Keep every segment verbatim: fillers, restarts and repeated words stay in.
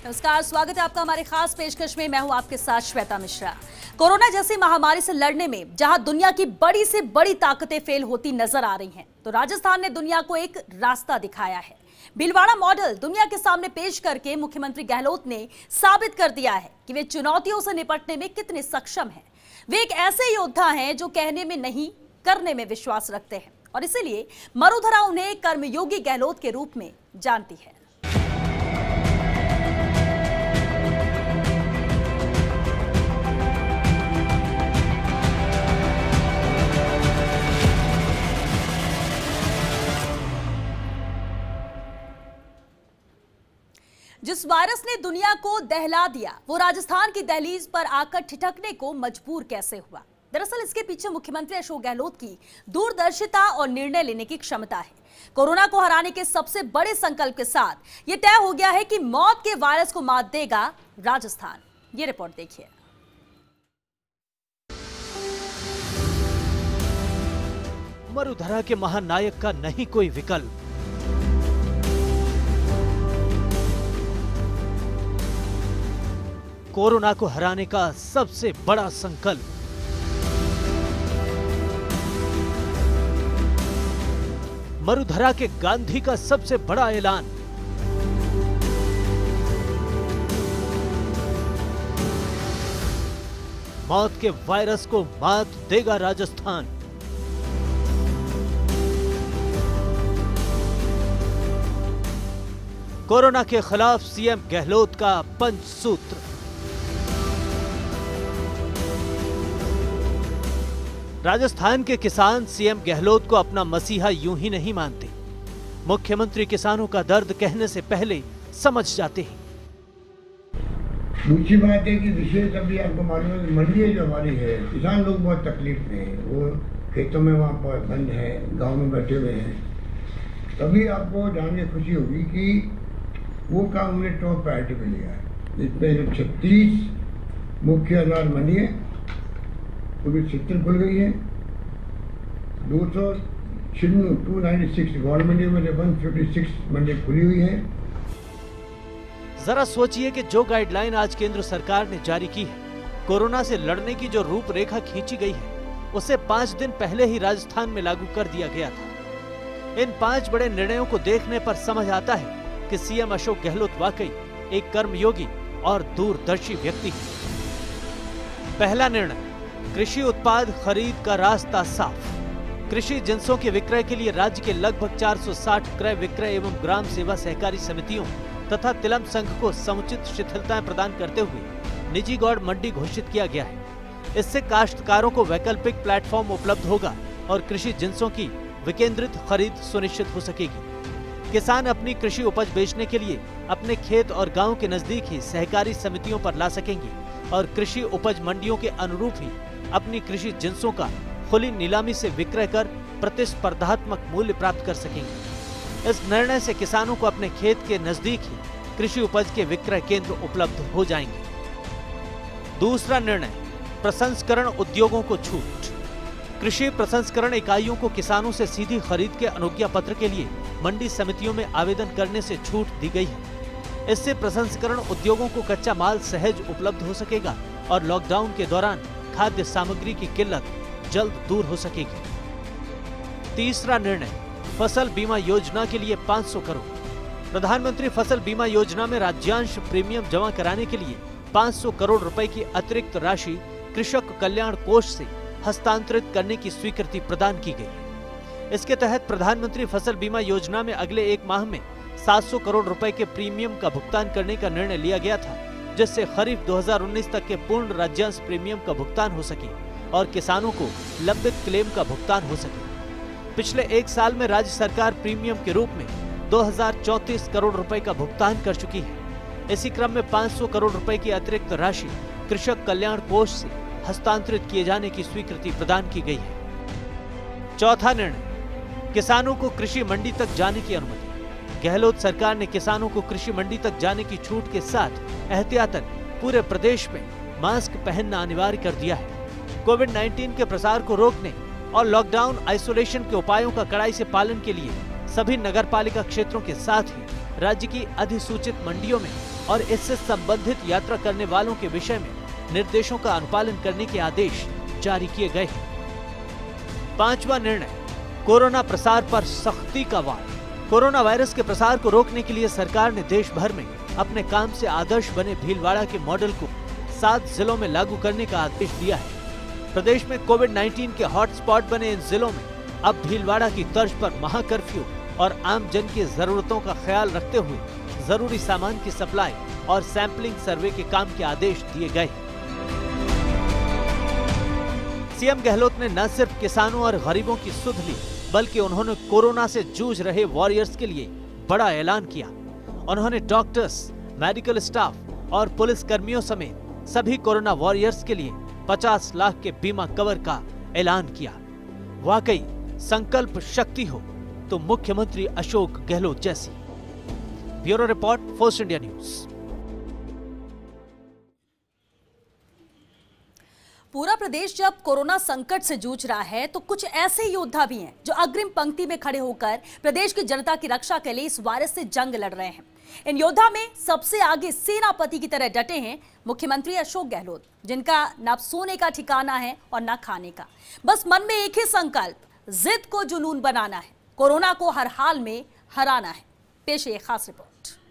नमस्कार, स्वागत है आपका हमारे खास पेशकश में। मैं हूं आपके साथ श्वेता मिश्रा। कोरोना जैसी महामारी से लड़ने में जहां दुनिया की बड़ी से बड़ी ताकतें फेल होती नजर आ रही हैं, तो राजस्थान ने दुनिया को एक रास्ता दिखाया है। भीलवाड़ा मॉडल दुनिया के सामने पेश करके मुख्यमंत्री गहलोत ने साबित कर दिया है कि वे चुनौतियों से निपटने में कितने सक्षम हैं। वे एक ऐसे योद्धा हैं जो कहने में नहीं, करने में विश्वास रखते हैं, और इसीलिए मरुधरा उन्हें कर्मयोगी गहलोत के रूप में जानती है। जिस वायरस ने दुनिया को दहला दिया, वो राजस्थान की दहलीज पर आकर ठिठकने को मजबूर कैसे हुआ? दरअसल इसके पीछे मुख्यमंत्री अशोक गहलोत की दूरदर्शिता और निर्णय लेने की क्षमता है। कोरोना को हराने के सबसे बड़े संकल्प के साथ ये तय हो गया है कि मौत के वायरस को मात देगा राजस्थान। ये रिपोर्ट देखिए। मरुधरा के महानायक का नहीं कोई विकल्प। कोरोना को हराने का सबसे बड़ा संकल्प। मरुधरा के गांधी का सबसे बड़ा ऐलान। मौत के वायरस को मात देगा राजस्थान। कोरोना के खिलाफ सीएम गहलोत का पंचसूत्र। राजस्थान के किसान सीएम गहलोत को अपना मसीहा यूं ही नहीं मानते। मुख्यमंत्री किसानों का दर्द कहने से पहले समझ जाते हैं। दूसरी बात है कि विशेष अभी आपको मालूम है कि मंडी जो हमारी है, किसान लोग बहुत तकलीफ में हैं। वो खेतों में वहाँ पर बंद है, गांव में बैठे हुए हैं। तभी आपको जान के खुशी होगी कि वो काम उन्हें टॉप प्रायोरिटी पे लिया है। जिसमें जो छत्तीस मुख्य अनाज मंडी है, पूरी छिहत्तर खुल गई है। दो सौ छिन्नू टू नाइन्टी सिक्स गवर्नमेंट में वन फिफ्टी सिक्स मंडी खुली हुई है। जरा सोचिए कि जो गाइडलाइन आज केंद्र सरकार ने जारी की है, कोरोना से लड़ने की जो रूपरेखा खींची गई है, उसे पांच दिन पहले ही राजस्थान में लागू कर दिया गया था। इन पांच बड़े निर्णयों को देखने पर समझ आता है कि सीएम अशोक गहलोत वाकई एक कर्मयोगी और दूरदर्शी व्यक्ति है। पहला निर्णय, कृषि उत्पाद खरीद का रास्ता साफ। कृषि जिंसों के विक्रय के लिए राज्य के लगभग चार सौ साठ क्रय विक्रय एवं ग्राम सेवा सहकारी समितियों तथा तिलम संघ को समुचित शिथिलताएं प्रदान करते हुए निजी गौड़ मंडी घोषित किया गया है। इससे काश्तकारों को वैकल्पिक प्लेटफॉर्म उपलब्ध होगा और कृषि जिंसों की विकेंद्रित खरीद सुनिश्चित हो सकेगी। किसान अपनी कृषि उपज बेचने के लिए अपने खेत और गांव के नजदीक ही सहकारी समितियों पर ला सकेंगे और कृषि उपज मंडियों के अनुरूप ही अपनी कृषि जिंसों का खुली नीलामी से विक्रय कर प्रतिस्पर्धात्मक मूल्य प्राप्त कर सकेंगे। इस निर्णय से किसानों को अपने खेत के नजदीक ही कृषि उपज के विक्रय केंद्र उपलब्ध हो जाएंगे। दूसरा निर्णय, प्रसंस्करण उद्योगों को छूट। कृषि प्रसंस्करण इकाइयों को किसानों से सीधी खरीद के अनुज्ञा पत्र के लिए मंडी समितियों में आवेदन करने से छूट दी गई है। इससे प्रसंस्करण उद्योगों को कच्चा माल सहज उपलब्ध हो सकेगा और लॉकडाउन के दौरान खाद्य सामग्री की किल्लत जल्द दूर हो सकेगी। तीसरा निर्णय, फसल बीमा योजना के लिए पाँच सौ करोड़। प्रधानमंत्री फसल बीमा योजना में राज्यांश प्रीमियम जमा कराने के लिए पाँच सौ करोड़ रुपए की अतिरिक्त राशि कृषक कल्याण कोष से हस्तांतरित करने की स्वीकृति प्रदान की गई है। इसके तहत प्रधानमंत्री फसल बीमा योजना में अगले एक माह में सात सौ करोड़ रुपए के प्रीमियम का भुगतान करने का निर्णय लिया गया था, जिससे खरीफ दो हज़ार उन्नीस तक के पूर्ण राज्यांश प्रीमियम का भुगतान हो सके और किसानों को लंबित क्लेम का भुगतान हो सके। पिछले एक साल में राज्य सरकार प्रीमियम के रूप में दो हज़ार चौंतीस करोड़ रुपए का भुगतान कर चुकी है। इसी क्रम में पाँच सौ करोड़ रुपए की अतिरिक्त राशि कृषक कल्याण कोष से हस्तांतरित किए जाने की स्वीकृति प्रदान की गई है। चौथा निर्णय, किसानों को कृषि मंडी तक जाने की अनुमति। गहलोत सरकार ने किसानों को कृषि मंडी तक जाने की छूट के साथ एहतियातन पूरे प्रदेश में मास्क पहनना अनिवार्य कर दिया है। कोविड उन्नीस के प्रसार को रोकने और लॉकडाउन आइसोलेशन के उपायों का कड़ाई से पालन के लिए सभी नगरपालिका क्षेत्रों के साथ ही राज्य की अधिसूचित मंडियों में और इससे संबंधित यात्रा करने वालों के विषय में निर्देशों का अनुपालन करने के आदेश जारी किए गए हैं। पांचवा निर्णय, कोरोना प्रसार पर सख्ती का वार। कोरोना वायरस के प्रसार को रोकने के लिए सरकार ने देश भर में अपने काम से आदर्श बने भीलवाड़ा के मॉडल को सात जिलों में लागू करने का आदेश दिया है। प्रदेश में कोविड उन्नीस के हॉटस्पॉट बने इन जिलों में अब भीलवाड़ा की तर्ज पर महाकर्फ्यू और आम जन की जरूरतों का ख्याल रखते हुए जरूरी सामान की सप्लाई और सैंपलिंग सर्वे के काम के आदेश दिए गए। सीएम गहलोत ने न सिर्फ किसानों और गरीबों की सुध ली, बल्कि उन्होंने कोरोना से जूझ रहे वॉरियर्स के लिए बड़ा ऐलान किया। उन्होंने डॉक्टर्स, मेडिकल स्टाफ और पुलिस कर्मियों समेत सभी कोरोना वॉरियर्स के लिए पचास लाख के बीमा कवर का ऐलान किया। वाकई संकल्प शक्ति हो तो मुख्यमंत्री अशोक गहलोत जैसी। Bureau report, first India news. पूरा प्रदेश जब कोरोना संकट से जूझ रहा है तो कुछ ऐसे योद्धा भी हैं जो अग्रिम पंक्ति में खड़े होकर प्रदेश की जनता की रक्षा के लिए इस वायरस से जंग लड़ रहे हैं। इन योद्धा में सबसे आगे सेनापति की तरह डटे हैं मुख्यमंत्री अशोक गहलोत, जिनका न सोने का ठिकाना है और न खाने का। बस मन में एक ही संकल्प, जिद को जुनून बनाना है, कोरोना को हर हाल में हराना है। पेश है खास रिपोर्ट।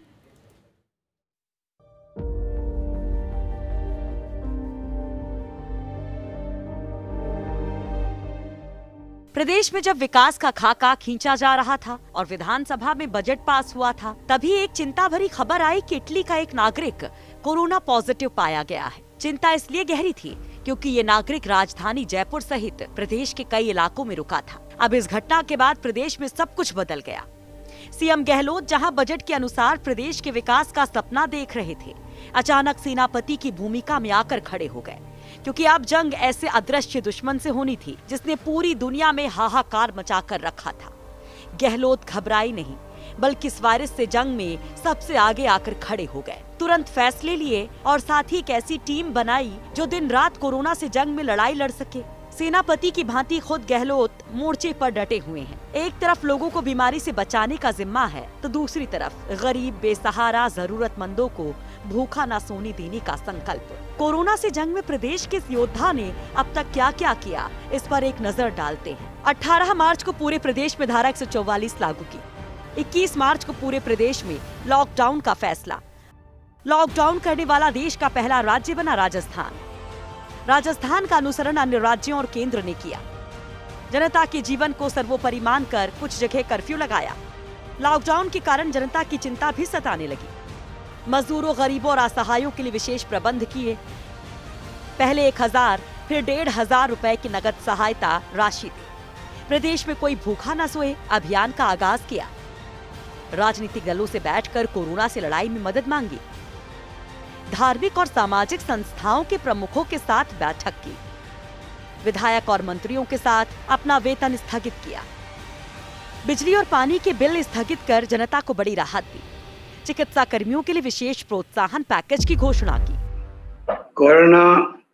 प्रदेश में जब विकास का खाका खींचा जा रहा था और विधानसभा में बजट पास हुआ था, तभी एक चिंता भरी खबर आई कि इटली का एक नागरिक कोरोना पॉजिटिव पाया गया है। चिंता इसलिए गहरी थी क्योंकि ये नागरिक राजधानी जयपुर सहित प्रदेश के कई इलाकों में रुका था। अब इस घटना के बाद प्रदेश में सब कुछ बदल गया। सीएम गहलोत जहां बजट के अनुसार प्रदेश के विकास का सपना देख रहे थे, अचानक सेनापति की भूमिका में आकर खड़े हो गए, क्योंकि अब जंग ऐसे अदृश्य दुश्मन से होनी थी जिसने पूरी दुनिया में हाहाकार मचाकर रखा था। गहलोत घबराई नहीं, बल्कि इस वायरस से जंग में सबसे आगे आकर खड़े हो गए। तुरंत फैसले लिए और साथ ही एक ऐसी टीम बनाई जो दिन रात कोरोना से जंग में लड़ाई लड़ सके। सेनापति की भांति खुद गहलोत मोर्चे पर डटे हुए हैं। एक तरफ लोगों को बीमारी से बचाने का जिम्मा है, तो दूसरी तरफ गरीब, बेसहारा, जरूरतमंदों को भूखा ना सोने देने का संकल्प। कोरोना से जंग में प्रदेश के योद्धा ने अब तक क्या क्या किया, इस पर एक नजर डालते हैं। अठारह मार्च को पूरे प्रदेश में धारा एक सौ चौवालीस लागू की। इक्कीस मार्च को पूरे प्रदेश में लॉकडाउन का फैसला। लॉकडाउन करने वाला देश का पहला राज्य बना राजस्थान। राजस्थान का अनुसरण अन्य राज्यों और केंद्र ने किया। जनता के जीवन को सर्वोपरि मानकर कुछ जगह कर्फ्यू लगाया। लॉकडाउन के कारण जनता की चिंता भी सताने लगी। मजदूरों, गरीबों और असहायों के लिए विशेष प्रबंध किए। पहले एक हजार फिर डेढ़ हजार रुपए की नगद सहायता राशि दी। प्रदेश में कोई भूखा न सोए अभियान का आगाज किया। राजनीतिक दलों से बैठकर कोरोना से लड़ाई में मदद मांगी। धार्मिक और सामाजिक संस्थाओं के प्रमुखों के साथ बैठक की। विधायक और मंत्रियों के साथ अपना वेतन स्थगित किया। बिजली और पानी के बिल स्थगित कर जनता को बड़ी राहत दी। चिकित्सा कर्मियों के लिए विशेष प्रोत्साहन पैकेज की घोषणा की। कोरोना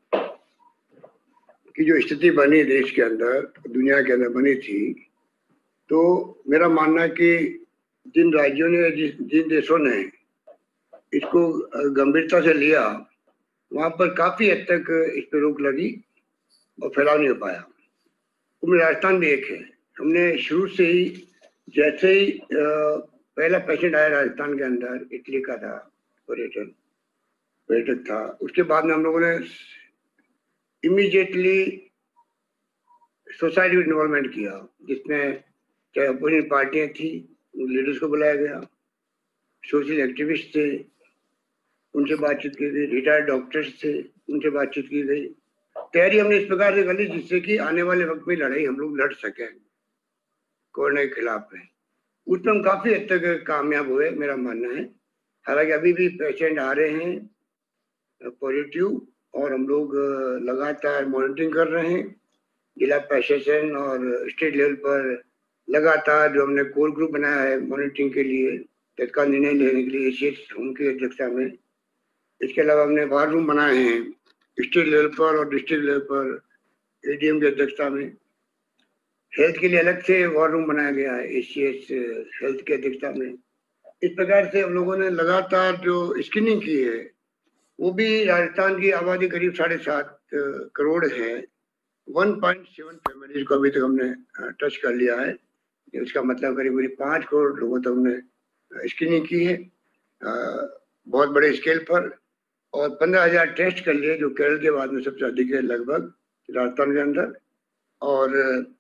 की जो स्थिति बनी देश के अंदर, दुनिया के अंदर बनी थी, तो मेरा मानना है कि जिन राज्यों ने, जिन देशों ने इसको गंभीरता से लिया, वहां पर काफी हद तक इस पर रोक लगी और फैलाव नहीं हो पाया। उनमें राजस्थान भी एक है। हमने शुरू से ही, जैसे ही पहला पेशेंट आया राजस्थान के अंदर, इटली का था, पर्यटन पर्यटक था, उसके बाद में हम लोगों ने इमीडिएटली सोसाइटी इन्वॉल्वमेंट किया, जिसमें चाहे अपोजिशन पार्टियां थी, लीडर्स को बुलाया गया, सोशल एक्टिविस्ट थे, उनसे बातचीत की गई, रिटायर्ड डॉक्टर्स थे, उनसे बातचीत की गई। तैयारी हमने इस प्रकार से कर ली जिससे कि आने वाले वक्त में लड़ाई हम लोग लड़ सकें कोरोना के खिलाफ में। उसमें हम काफी हद तक कामयाब हुए, मेरा मानना है। हालांकि अभी भी पेशेंट आ रहे हैं पॉजिटिव, और हम लोग लगातार मॉनिटरिंग कर रहे हैं। जिला प्रशासन और स्टेट लेवल पर लगातार जो हमने कोर ग्रुप बनाया है मॉनिटरिंग के लिए, तत्काल निर्णय लेने के लिए, एसीएस उनकी अध्यक्षता में। इसके अलावा हमने वार रूम बनाए हैं स्टेट लेवल पर और डिस्ट्रिक्ट लेवल पर एडीएम की अध्यक्षता में। हेल्थ के लिए अलग से वार रूम बनाया गया है एसीएस हेल्थ की अध्यक्षता में। इस प्रकार से हम लोगों ने लगातार जो स्क्रीनिंग की है, वो भी राजस्थान की आबादी करीब साढ़े सात करोड़ है, वन पॉइंट सेवन फैमिलीज को अभी तक हमने टच कर लिया है। इसका मतलब करीब करीब पाँच करोड़ लोगों तक हमने स्क्रीनिंग की है, आ, बहुत बड़े स्केल पर, और पंद्रह हजार टेस्ट कर लिए, जो केरल के बाद में सबसे अधिक है लगभग राजस्थान के अंदर। और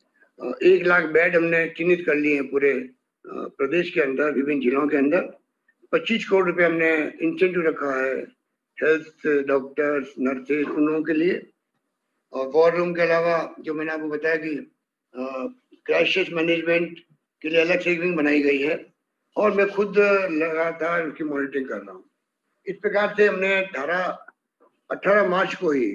एक लाख बेड हमने चिन्हित कर लिए हैं पूरे प्रदेश के अंदर, विभिन्न जिलों के अंदर। पच्चीस करोड़ रुपए हमने इंसेंटिव रखा है हेल्थ डॉक्टर्स, नर्सेज, उन लोगों के लिए। और वॉर रूम के अलावा जो मैंने आपको बताया कि क्राइसिस मैनेजमेंट के लिए अलग से विंग बनाई गई है, और मैं खुद लगातार उसकी मॉनिटरिंग कर रहा हूँ। इस प्रकार से हमने धारा अठारह मार्च को ही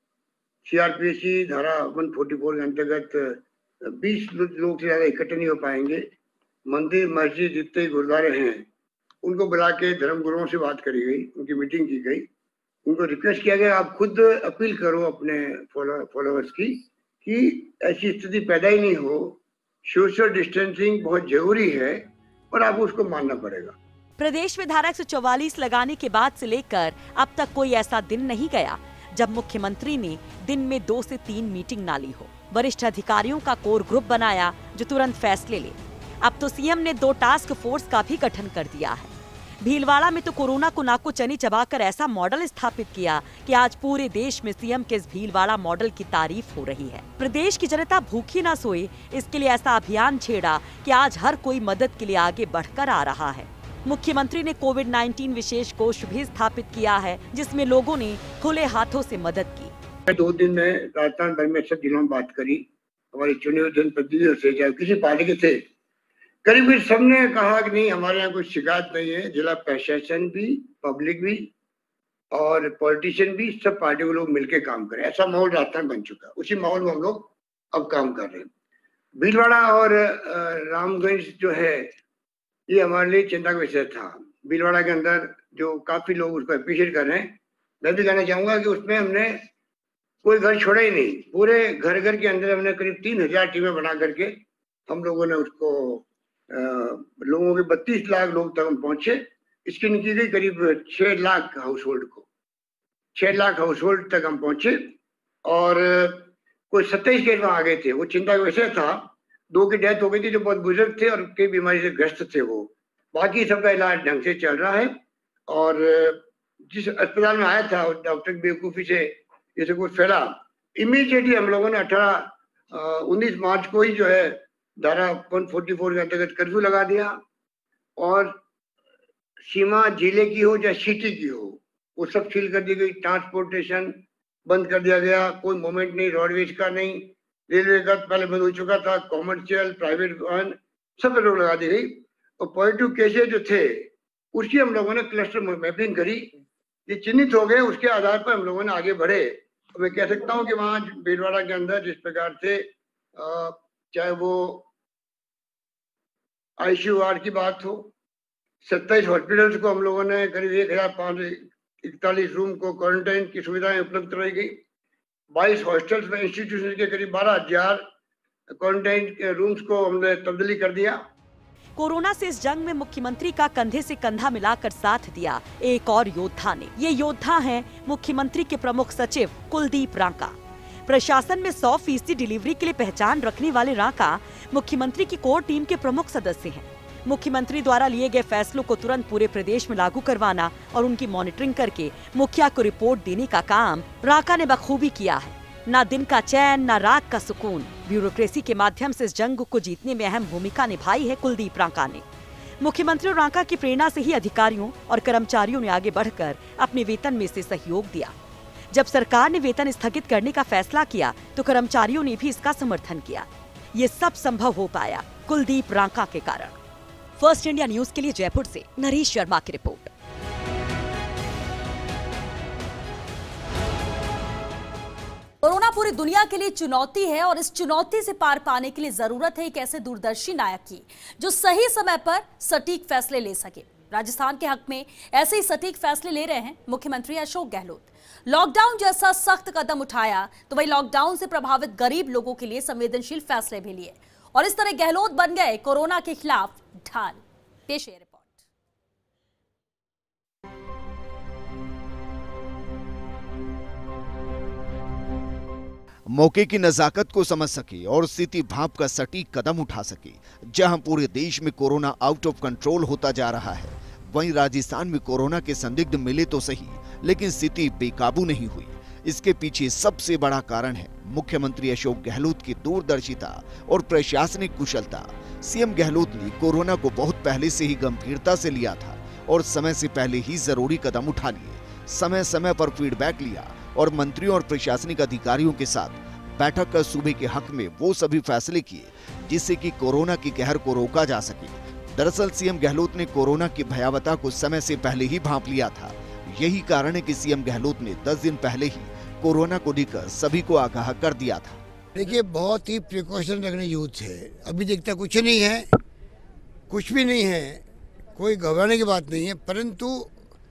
सीआरपीसी धारा एक सौ चौवालीस के अंतर्गत बीस लोग से ज्यादा इकट्ठे नहीं हो पाएंगे। मंदिर मस्जिद जितने गुरुद्वारे हैं उनको बुला के धर्म गुरुओं से बात करी गई, उनकी मीटिंग की गई, उनको रिक्वेस्ट किया गया आप खुद अपील करो अपने फॉलोअर्स की कि ऐसी स्थिति पैदा ही नहीं हो, सोशल डिस्टेंसिंग बहुत जरूरी है और आपको उसको मानना पड़ेगा। प्रदेश में धारा एक सौ चौवालीस लगाने के बाद से लेकर अब तक कोई ऐसा दिन नहीं गया जब मुख्यमंत्री ने दिन में दो से तीन मीटिंग ना ली हो। वरिष्ठ अधिकारियों का कोर ग्रुप बनाया जो तुरंत फैसले ले। अब तो सीएम ने दो टास्क फोर्स का भी गठन कर दिया है। भीलवाड़ा में तो कोरोना को नाको चनी चबाकर ऐसा मॉडल स्थापित किया कि आज पूरे देश में सीएम के इस भीलवाड़ा मॉडल की तारीफ हो रही है। प्रदेश की जनता भूखी ना सोए, इसके लिए ऐसा अभियान छेड़ा कि आज हर कोई मदद के लिए आगे बढ़कर आ रहा है। मुख्यमंत्री ने कोविड उन्नीस विशेष कोष भी स्थापित किया है, जिसमें लोगों ने खुले हाथों से मदद की। दो दिन में राजस्थान भर में सब जिलों में बात करी, हमारे चुने हुए जनप्रतिनिधियों से, चाहे किसी पार्टी के थे, करीब करीब सबने कहा कि नहीं हमारे यहाँ कोई शिकायत नहीं है। जिला प्रशासन भी, पब्लिक भी और पॉलिटिशियन भी, सब पार्टी के लोग मिलकर काम करें, ऐसा माहौल राजस्थान बन चुका। उसी माहौल में हम लोग अब काम कर रहे हैं। भीलवाड़ा और रामगंज जो है ये हमारे लिए चिंता का विषय था। भीलवाड़ा के अंदर जो काफी लोग उसको अप्रिशिएट कर रहे हैं, मैं भी कहना चाहूंगा कि उसमें हमने कोई घर छोड़ा ही नहीं। पूरे घर घर के अंदर हमने करीब तीन हजार टीमें बना करके हम लोगों ने उसको आ, लोगों के बत्तीस लाख लोग तक हम पहुंचे। स्क्रीनिंग की गई करीब छह लाख हाउस होल्ड को, छह लाख हाउस होल्ड तक हम पहुंचे। और कोई सत्ताईस केस वहां आ गए थे। वो चिंता का विषय था, दो की डेथ हो गई थी जो बहुत बुजुर्ग थे और कई बीमारी से ग्रस्त थे वो। बाकी सबका इलाज ढंग से चल रहा है। और जिस अस्पताल में आया था डॉक्टर की बेवकूफ़ी से ये सब कुछ फैला, इमीडिएटली हम लोगों ने अठारह उन्नीस मार्च को ही जो है धारा एक सौ चौवालीस के अंतर्गत कर्फ्यू लगा दिया। और सीमा जिले की हो या सिटी की हो वो सब सील कर दी गई। ट्रांसपोर्टेशन बंद कर दिया गया, कोई मूवमेंट नहीं, रोडवेज का नहीं, रेलवे का पहले बंद हो चुका था, कॉमर्शियल प्राइवेट वाहन सब रोक लगा दी गई। और पॉजिटिव केसेज जो थे उसकी हम लोगों ने क्लस्टर मैपिंग करी, ये चिन्हित हो गए, उसके आधार पर हम लोगों ने आगे बढ़े। तो मैं कह सकता हूँ कि वहाँ भीलवाड़ा के अंदर जिस प्रकार से चाहे वो आईसीयू वार्ड की बात हो, सत्ताईस हॉस्पिटल्स को हम लोगों ने करीब एक हजार पाँच सौ इकतालीस रूम को क्वारंटाइन की सुविधाएं उपलब्ध कराई गई। बाईस हॉस्टल्स में इंस्टीट्यूशन के करीब बारह हजार क्वारंटाइन रूम्स को हमने तब्दीली कर दिया। कोरोना से इस जंग में मुख्यमंत्री का कंधे से कंधा मिलाकर साथ दिया एक और योद्धा ने। ये योद्धा हैं मुख्यमंत्री के प्रमुख सचिव कुलदीप रांका। प्रशासन में सौ फीसदी डिलीवरी के लिए पहचान रखने वाले रांका मुख्यमंत्री की कोर टीम के प्रमुख सदस्य हैं। मुख्यमंत्री द्वारा लिए गए फैसलों को तुरंत पूरे प्रदेश में लागू करवाना और उनकी मॉनिटरिंग करके मुखिया को रिपोर्ट देने का काम रांका ने बखूबी किया है। ना दिन का चैन, ना रात का सुकून, ब्यूरोक्रेसी के माध्यम से इस जंग को जीतने में अहम भूमिका निभाई है कुलदीप रांका ने। मुख्यमंत्री और रांका की प्रेरणा से ही अधिकारियों और कर्मचारियों ने आगे बढ़कर अपने वेतन में से सहयोग दिया। जब सरकार ने वेतन स्थगित करने का फैसला किया तो कर्मचारियों ने भी इसका समर्थन किया। ये सब संभव हो पाया कुलदीप रांका के कारण। फर्स्ट इंडिया न्यूज के लिए जयपुर से नरेश शर्मा की रिपोर्ट। कोरोना पूरी दुनिया के लिए चुनौती है और इस चुनौती से पार पाने के लिए जरूरत है एक ऐसे दूरदर्शी नायक की जो सही समय पर सटीक फैसले ले सके। राजस्थान के हक में ऐसे ही सटीक फैसले ले रहे हैं मुख्यमंत्री अशोक गहलोत। लॉकडाउन जैसा सख्त कदम उठाया तो वही लॉकडाउन से प्रभावित गरीब लोगों के लिए संवेदनशील फैसले भी लिए और इस तरह गहलोत बन गए कोरोना के खिलाफ ढाल। पेश है रिपोर्ट। मौके की नजाकत को समझ सके और स्थिति भांप का सटीक कदम उठा सके। जहां पूरे देश में कोरोना आउट ऑफ कंट्रोल होता जा रहा है, वहीं राजस्थान में कोरोना के संदिग्ध मिले तो सही, लेकिन स्थिति बेकाबू नहीं हुई। इसके पीछे सबसे बड़ा कारण है मुख्यमंत्री अशोक गहलोत की दूरदर्शिता और प्रशासनिक कुशलता। सीएम गहलोत ने कोरोना को बहुत पहले से ही गंभीरता से लिया था और समय से पहले ही जरूरी कदम उठा लिए, समय समय पर फीडबैक लिया और मंत्रियों और प्रशासनिक अधिकारियों के साथ बैठक कर सूबे के हक में वो सभी फैसले किए जिससे कि कोरोना की कहर को रोका जा सके। दरअसल सीएम गहलोत ने कोरोना की भयावता को समय से पहले ही भांप लिया था। यही कारण है कि सीएम गहलोत ने दस दिन पहले ही कोरोना को लेकर सभी को आगाह कर दिया था। देखिए, बहुत ही प्रिकॉशन रखने यूथ है। अभी देखता कुछ नहीं है, कुछ भी नहीं है, कोई घबराने की बात नहीं है, परंतु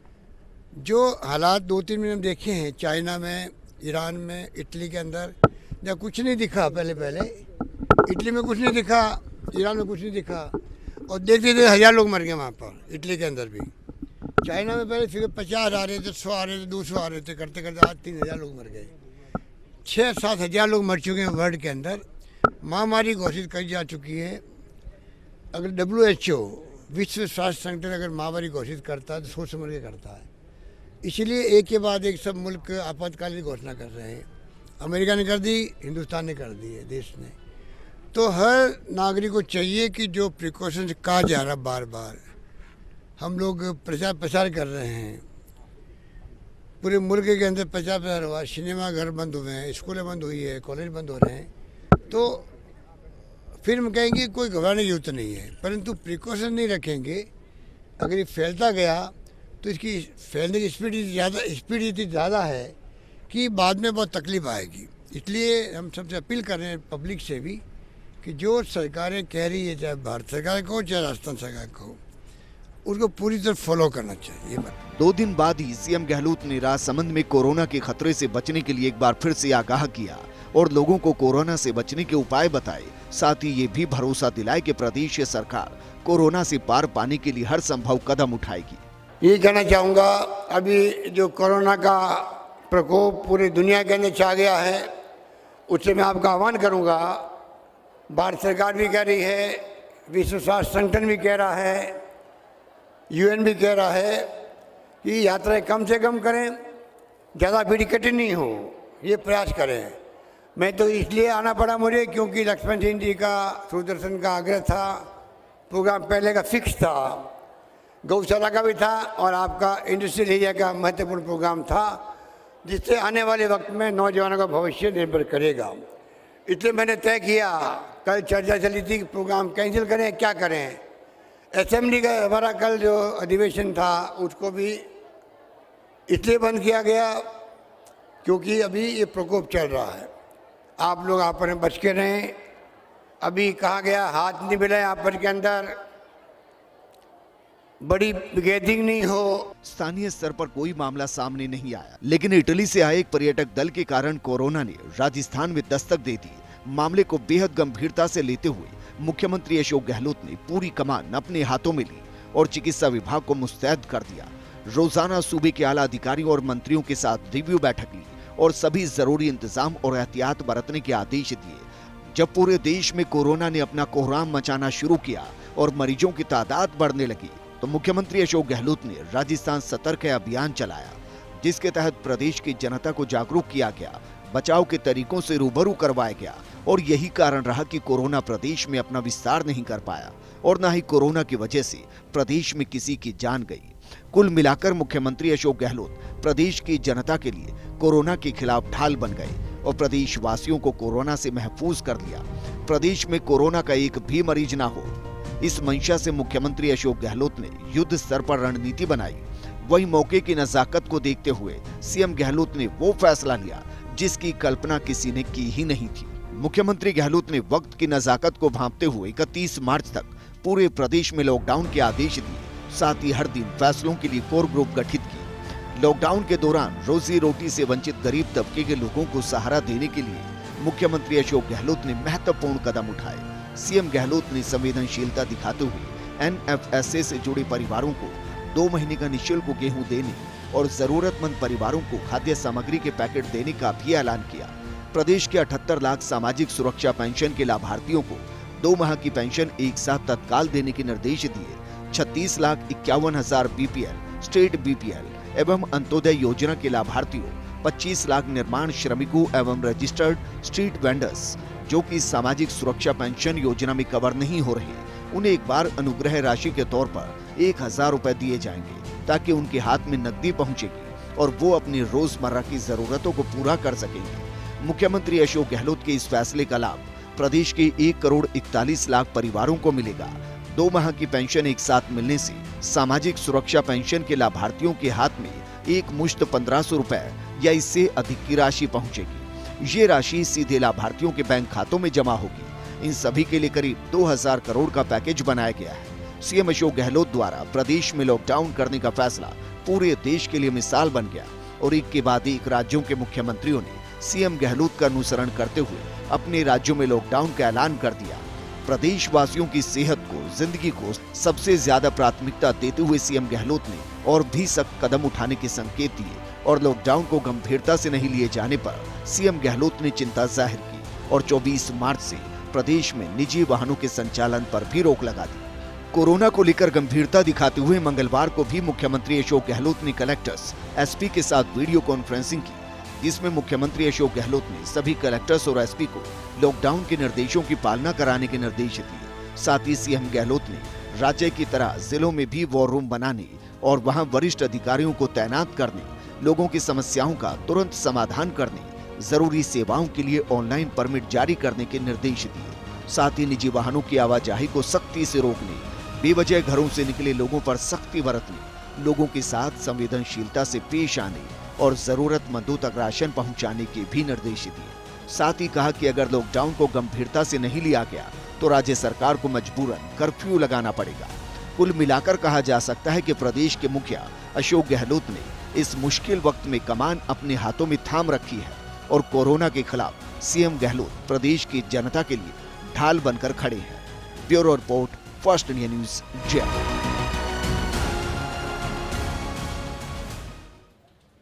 जो हालात दो तीन महीने देखे हैं चाइना में, ईरान में, इटली के अंदर, जब कुछ नहीं दिखा, पहले पहले इटली में कुछ नहीं दिखा, ईरान में कुछ नहीं दिखा, और देखते देखते हजार लोग मर गए वहाँ पर, इटली के अंदर भी। चाइना में पहले फिर पचास आ रहे थे, सौ आ रहे थे, दो सौ आ रहे थे, करते करते आज तीन हजार लोग मर गए। छः सात हजार लोग मर चुके हैं वर्ल्ड के अंदर। महामारी घोषित की जा चुकी है। अगर डब्ल्यू एच ओ विश्व स्वास्थ्य संगठन अगर महामारी घोषित करता है तो सोच समझ के करता है। इसलिए एक के बाद एक सब मुल्क आपातकालीन घोषणा कर रहे हैं। अमेरिका ने कर दी, हिंदुस्तान ने कर दी है, देश ने। तो हर नागरिक को चाहिए कि जो प्रिकॉशंस कहा जा रहा बार बार, हम लोग प्रचार प्रसार कर रहे हैं, पूरे मुल्क के अंदर प्रचार प्रसार हुआ, सिनेमा घर बंद हुए हैं, स्कूलें बंद हुई है, कॉलेज बंद हो रहे हैं, तो फिर हम कहेंगे कोई घबराने की जरूरत नहीं है। परंतु प्रिकॉशन नहीं रखेंगे, अगर ये फैलता गया तो इसकी फैलने की स्पीड ज़्यादा स्पीड इतनी ज़्यादा है कि बाद में बहुत तकलीफ आएगी। इसलिए हम सबसे अपील कर रहे हैं पब्लिक से भी कि जो सरकारें कह रही है, चाहे भारत सरकार को चाहे राजस्थान सरकार को, उसको पूरी तरह फॉलो करना चाहिए। दो दिन बाद ही सीएम गहलोत ने राजसमंद में कोरोना के खतरे से बचने के लिए एक बार फिर से आगाह किया और लोगों को कोरोना से बचने के उपाय बताए। साथ ही ये भी भरोसा दिलाए कि प्रदेश सरकार कोरोना से पार पाने के लिए हर संभव कदम उठाएगी। ये कहना चाहूँगा, अभी जो कोरोना का प्रकोप पूरी दुनिया के अंदर छा गया है, उससे मैं आपका आह्वान करूँगा, भारत सरकार भी कह रही है, विश्व स्वास्थ्य संगठन भी कह रहा है, यूएन भी कह रहा है कि यात्राएं कम से कम करें, ज़्यादा भीड़ इकट्ठी नहीं हो, ये प्रयास करें। मैं तो इसलिए आना पड़ा मुझे क्योंकि लक्ष्मण सिंह जी का दूरदर्शन का आग्रह था, प्रोग्राम पहले का फिक्स था, गौशाला का भी था और आपका इंडस्ट्रियल एरिया का महत्वपूर्ण प्रोग्राम था, जिससे आने वाले वक्त में नौजवानों का भविष्य निर्भर करेगा। इसलिए मैंने तय किया, कल चर्चा चली थी कि प्रोग्राम कैंसिल करें, क्या करें। असेंबली का हमारा कल जो अधिवेशन था उसको भी इसलिए बंद किया गया क्योंकि अभी ये प्रकोप चल रहा है। आप लोग आपस में बच के रहें। अभी कहा गया हाथ नहीं मिलाएं आपस के अंदर, बड़ी गैदरिंग नहीं हो। स्थानीय स्तर पर कोई मामला सामने नहीं आया, लेकिन इटली से आए एक पर्यटक दल के कारण कोरोना ने राजस्थान में दस्तक दे दी। मामले को बेहद गंभीरता से लेते हुए मुख्यमंत्री अशोक गहलोत ने पूरी कमान अपने हाथों में ली और चिकित्सा विभाग को मुस्तैद कर दिया। रोजाना सूबे के आला अधिकारियों और मंत्रियों के साथ रिव्यू बैठक ली और सभी जरूरी इंतजाम और एहतियात बरतने के आदेश दिए। जब पूरे देश में कोरोना ने अपना कोहराम मचाना शुरू किया और मरीजों की तादाद बढ़ने लगी, तो मुख्यमंत्री अशोक गहलोत ने राजस्थान सतर्क है अभियान चलाया, जिसके तहत प्रदेश की जनता को जागरूक किया गया, बचाव के तरीकों से रूबरू करवाया गया और यही कारण रहा कि कोरोना प्रदेश में अपना विस्तार नहीं कर पाया और न ही कोरोना की वजह से प्रदेश में किसी की जान गई। कुल मिलाकर मुख्यमंत्री अशोक गहलोत प्रदेश की जनता के लिए कोरोना के खिलाफ ढाल बन गए और प्रदेश वासियों को कोरोना से महफूज कर दिया। प्रदेश में कोरोना का एक भी मरीज ना हो, इस मंशा से मुख्यमंत्री अशोक गहलोत ने युद्ध स्तर पर रणनीति बनाई। वही मौके की नजाकत को देखते हुए सीएम गहलोत ने वो फैसला लिया जिसकी कल्पना किसी ने की ही नहीं थी। मुख्यमंत्री गहलोत ने वक्त की नजाकत को भांपते हुए इकतीस मार्च तक पूरे प्रदेश में लॉकडाउन के आदेश दिए, साथ ही हर दिन फैसलों के लिए कोर ग्रुप गठित किए। लॉकडाउन के दौरान रोजी रोटी से वंचित गरीब तबके के लोगों को सहारा देने के लिए मुख्यमंत्री अशोक गहलोत ने महत्वपूर्ण कदम उठाए। सीएम गहलोत ने संवेदनशीलता दिखाते हुए एन एफ एस ए से जुड़े परिवारों को दो महीने का निःशुल्क गेहूं देने और जरूरतमंद परिवारों को खाद्य सामग्री के पैकेट देने का भी ऐलान किया। प्रदेश के अठहत्तर लाख सामाजिक सुरक्षा पेंशन के लाभार्थियों को दो माह की पेंशन एक साथ तत्काल देने के निर्देश दिए। छत्तीस लाख इक्यावन हजार बीपीएल, स्टेट बीपीएल एवं अंत्योदय योजना के लाभार्थियों, पच्चीस लाख निर्माण श्रमिकों एवं रजिस्टर्ड स्ट्रीट वेंडर्स जो कि सामाजिक सुरक्षा पेंशन योजना में कवर नहीं हो रहे, उन्हें एक बार अनुग्रह राशि के तौर पर एक हजार रुपए दिए जाएंगे ताकि उनके हाथ में नकदी पहुंचेगी और वो अपनी रोजमर्रा की जरूरतों को पूरा कर सकेंगे। मुख्यमंत्री अशोक गहलोत के इस फैसले का लाभ प्रदेश के एक करोड़ इकतालीस लाख परिवारों को मिलेगा। दो माह की पेंशन एक साथ मिलने से सामाजिक सुरक्षा पेंशन के लाभार्थियों के हाथ में एक मुश्त पंद्रह सौ रुपए या इससे अधिक की राशि पहुंचेगी। ये राशि सीधे लाभार्थियों के बैंक खातों में जमा होगी। इन सभी के लिए करीब दो हजार करोड़ का पैकेज बनाया गया है। सीएम अशोक गहलोत द्वारा प्रदेश में लॉकडाउन करने का फैसला पूरे देश के लिए मिसाल बन गया और एक के बाद एक राज्यों के मुख्यमंत्रियों ने सीएम गहलोत का अनुसरण करते हुए अपने राज्यों में लॉकडाउन का ऐलान कर दिया। प्रदेश वासियों की सेहत को, जिंदगी को सबसे ज्यादा प्राथमिकता देते हुए सीएम गहलोत ने और भी सख्त कदम उठाने के संकेत दिए और लॉकडाउन को गंभीरता से नहीं लिए जाने पर सीएम गहलोत ने चिंता जाहिर की और चौबीस मार्च से प्रदेश में निजी वाहनों के संचालन पर भी रोक लगा दी। कोरोना को लेकर गंभीरता दिखाते हुए मंगलवार को भी मुख्यमंत्री अशोक गहलोत ने कलेक्टर्स, एसपी के साथ वीडियो कॉन्फ्रेंसिंग की, जिसमें मुख्यमंत्री अशोक गहलोत ने सभी कलेक्टर्स और एसपी को लॉकडाउन के निर्देशों की पालना कराने के निर्देश दिए। साथ ही सीएम गहलोत ने राज्य की तरह जिलों में भी वॉर रूम बनाने और वहां वरिष्ठ अधिकारियों को तैनात करने, लोगों की समस्याओं का तुरंत समाधान करने, जरूरी सेवाओं के लिए ऑनलाइन परमिट जारी करने के निर्देश दिए। साथ ही निजी वाहनों की आवाजाही को सख्ती से रोकने, बेवजह घरों से निकले लोगों पर सख्ती बरतने, लोगों के साथ संवेदनशीलता से पेश आने और जरूरतमंदों तक राशन पहुंचाने के भी निर्देश दिए। साथ ही कहा कि अगर लॉकडाउन को गंभीरता से नहीं लिया गया तो राज्य सरकार को मजबूरन कर्फ्यू लगाना पड़ेगा। कुल मिलाकर कहा जा सकता है कि प्रदेश के मुखिया अशोक गहलोत ने इस मुश्किल वक्त में कमान अपने हाथों में थाम रखी है और कोरोना के खिलाफ सीएम गहलोत प्रदेश की जनता के लिए ढाल बनकर खड़े हैं। Bureau report, first India news, Jaipur.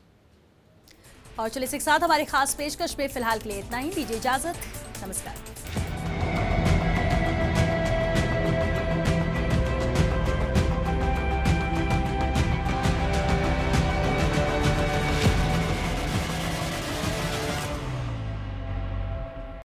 और चलिए इसके साथ हमारे खास पेशकश में फिलहाल के लिए इतना ही। दीजिए इजाजत, नमस्कार।